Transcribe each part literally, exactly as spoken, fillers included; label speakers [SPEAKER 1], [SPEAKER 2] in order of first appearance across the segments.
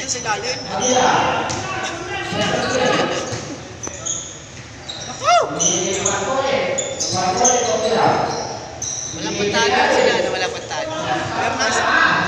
[SPEAKER 1] sa ilalim. Walang puntahan sila na walang puntahan. Pero nasa...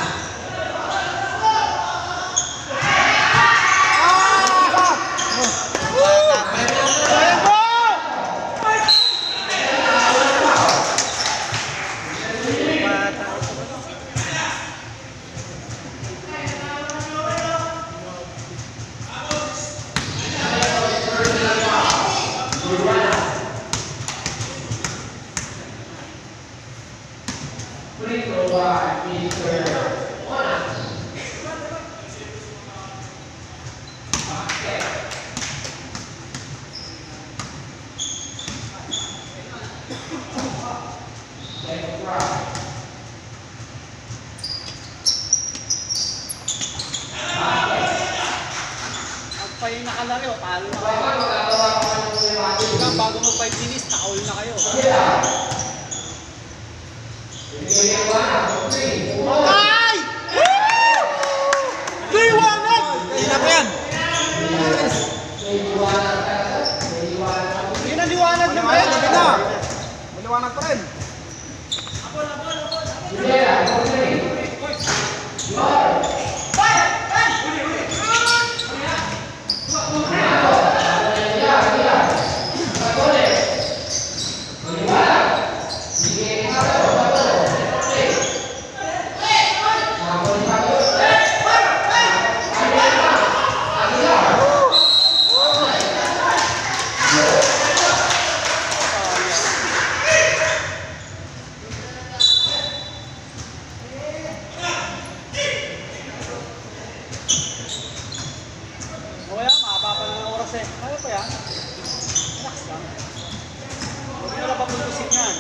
[SPEAKER 2] Pa yung nakalari o, talo na kayo. Hanggang bago mo five minutes, nakaul na kayo.
[SPEAKER 1] Ay! Liwanag! Kaya pa yan!
[SPEAKER 2] Hindi na liwanag na
[SPEAKER 1] Ay, gabi na! Maliwanag pa rin.
[SPEAKER 2] Wala, makapapa na ng oras eh. Kaya pa yan. Relax lang. Huwag nyo na papuntusin yan.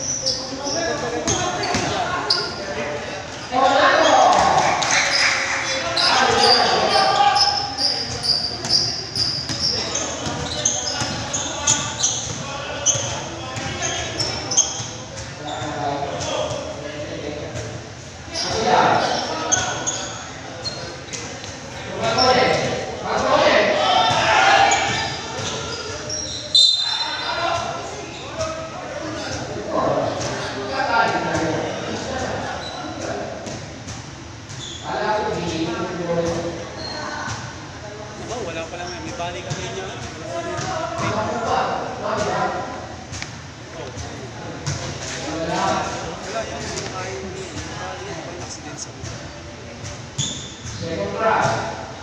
[SPEAKER 2] Wala pa lang yan. May balik kami niya. Wala yan. Kain din. Bali yan. May accident sa buhay. Second round.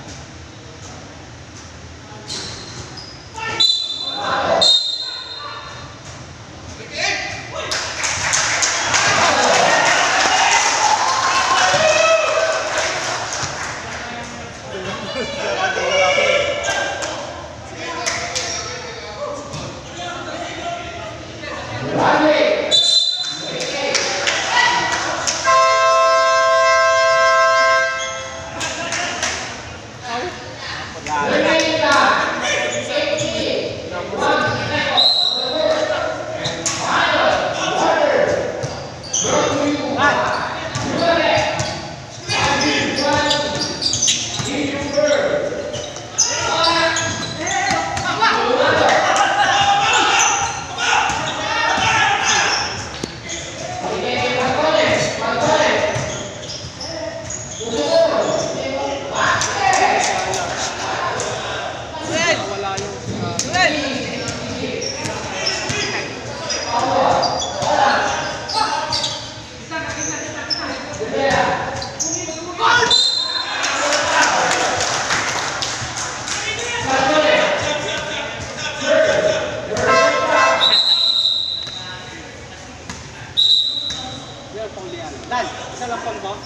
[SPEAKER 2] Dan, isa lang pang mo.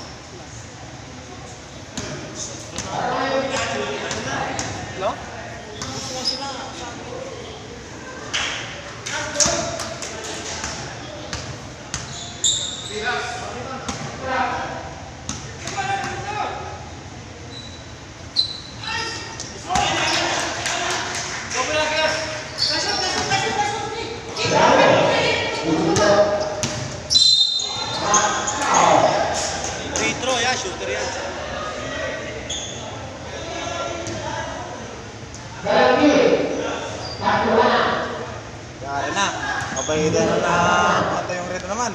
[SPEAKER 2] Hello?
[SPEAKER 1] Free throw ya, shooter yan.
[SPEAKER 3] Reda na na. Ito yung Reda naman.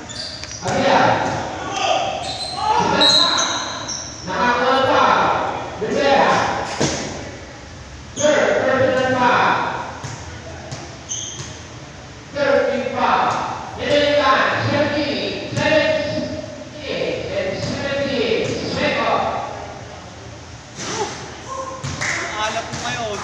[SPEAKER 2] Alap mo ngayon.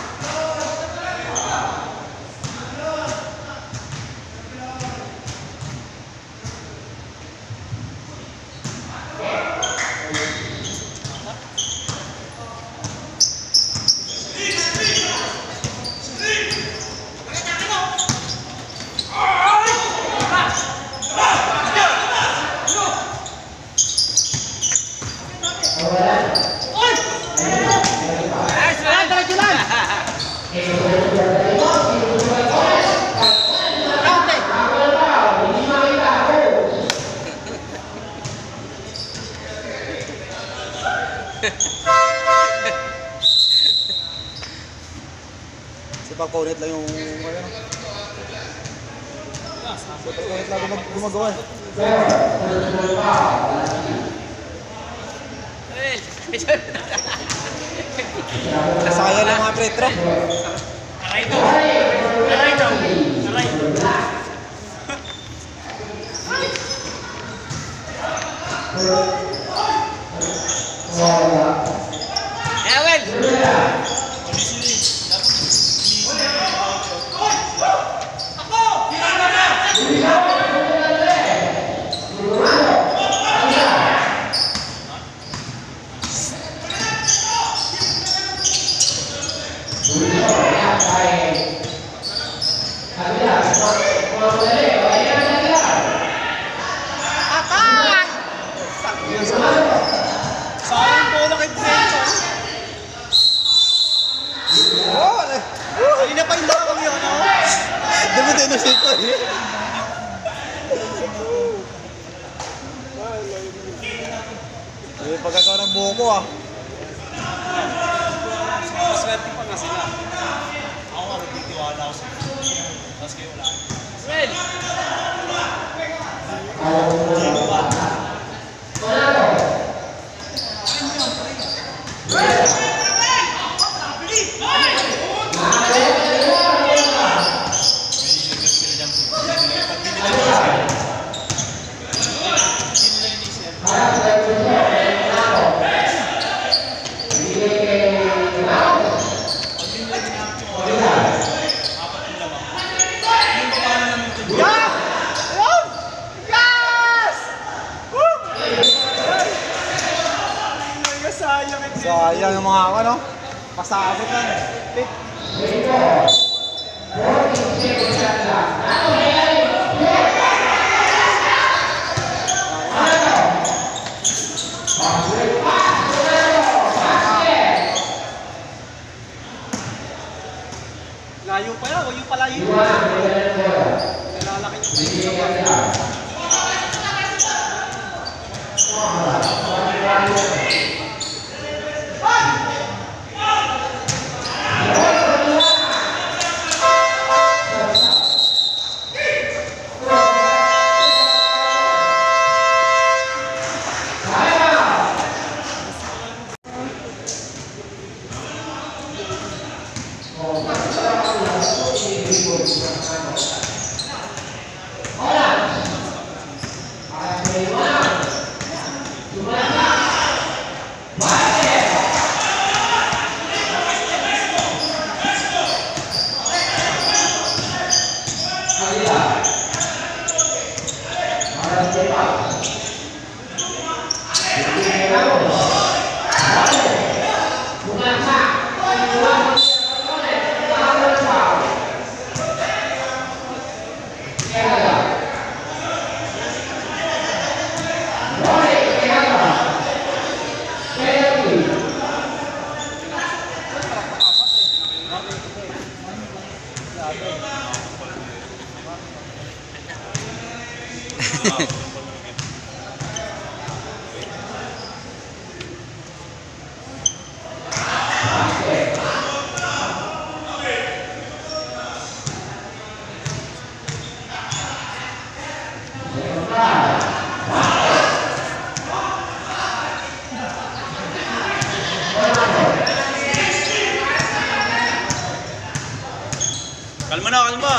[SPEAKER 3] Si pagpunit lang yung ano. Si pagpunit lang gumag gumagawa. Nasaya lang mga pretro.
[SPEAKER 2] Aray daw. Aray daw. Aray.
[SPEAKER 1] Ewel!
[SPEAKER 2] Sayang bola kay Brento.
[SPEAKER 3] Oh, ano?
[SPEAKER 2] Kanina pa yung lakang yun, no?
[SPEAKER 3] Dami din na siya ito eh. Eh, pagkakaw ng buko ah.
[SPEAKER 2] Maswerte pa nga sila. Ako nga, magtitiwala ako sa inyo. Tapos kayo wala.
[SPEAKER 1] Well!
[SPEAKER 3] Sayang yung mga ano, pasabot lang. Tip.
[SPEAKER 2] Layo pa yan, huwag yung palayo. Nalalaki niyo pa yung
[SPEAKER 3] na, kalma.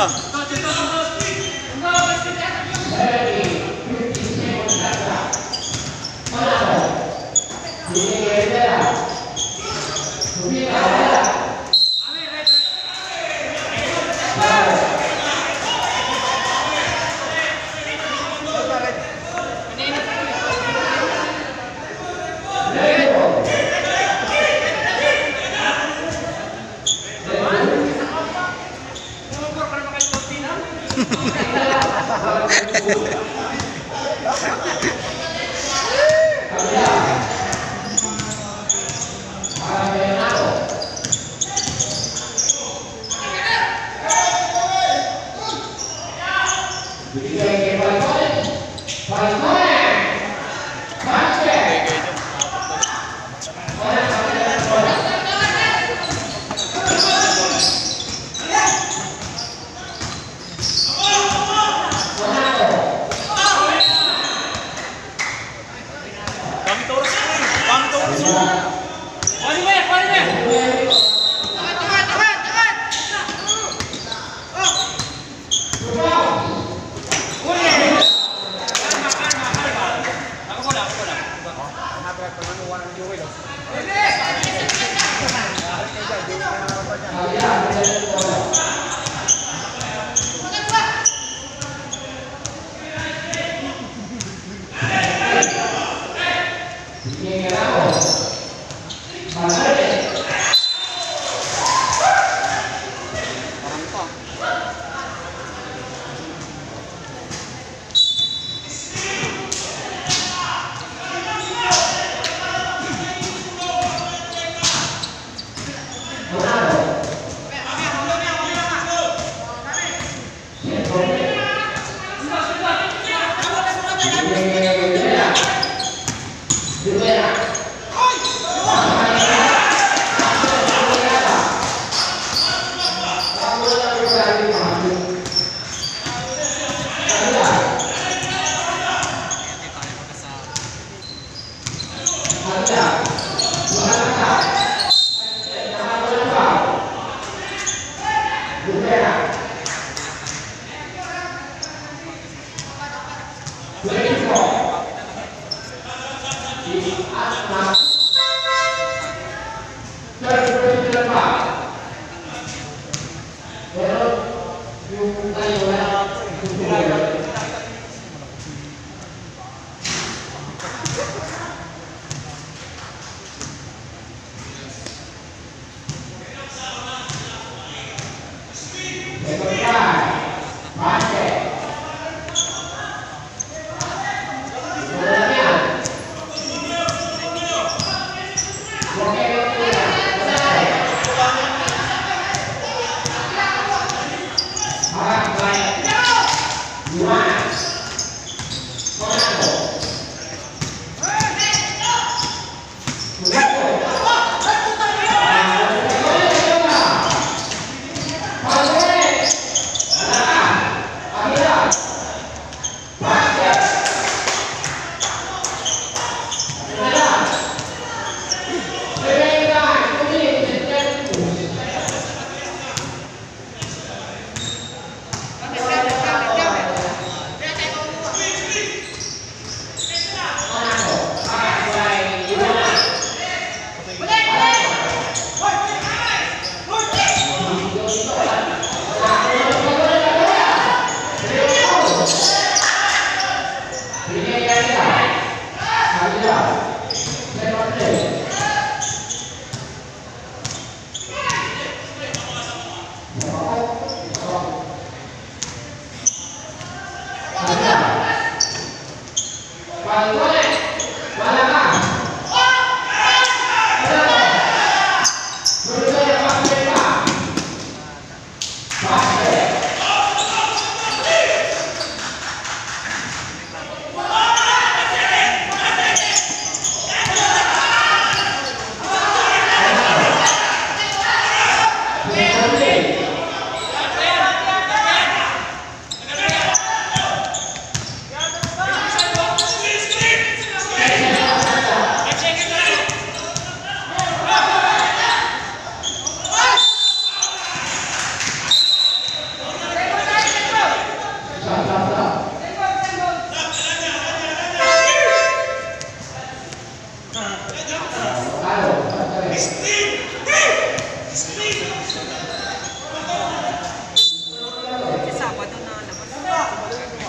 [SPEAKER 1] Sabado na labas.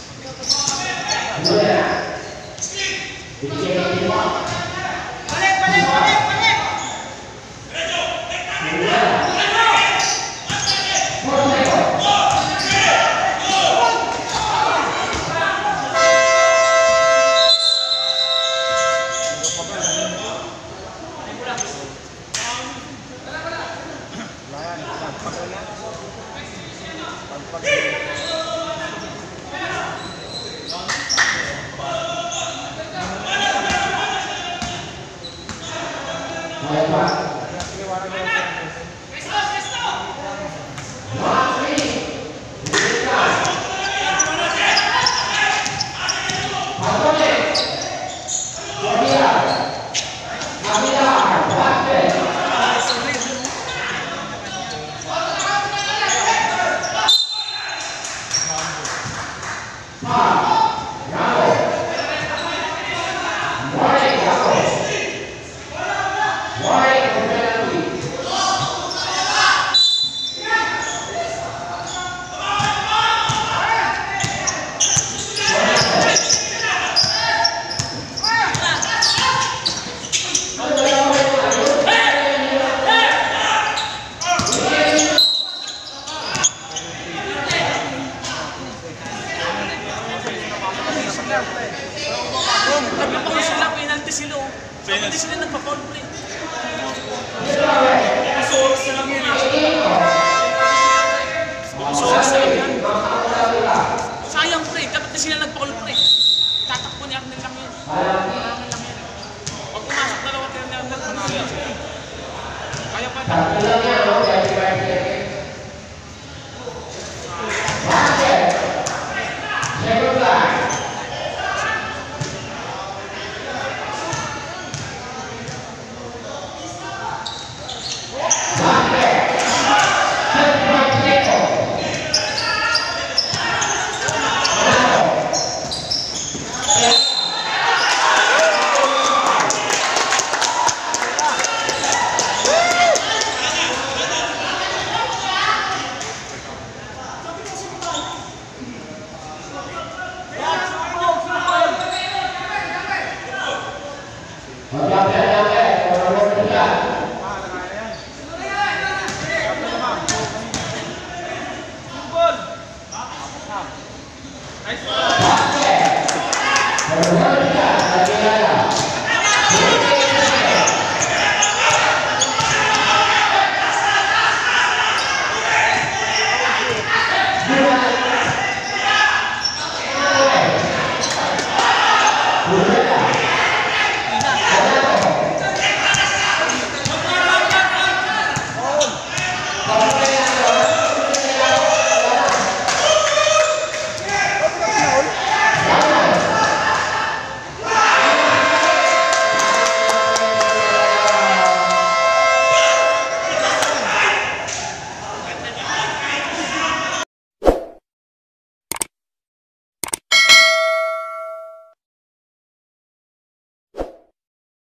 [SPEAKER 4] Nagpapaul sila, penalty sila oh. Penalty sila nagpapaul pre. Isang oras na lang yun eh. Isang oras na lang yan. Sayang pre, dapat na sila nagpapaul pre. Tatakbo niya Arnel lang yun. Arnel lang yun. Pag pumasok dalawa tayo na Arnel, panalo yan. Kaya pa
[SPEAKER 5] Hati-hati, hati-hati.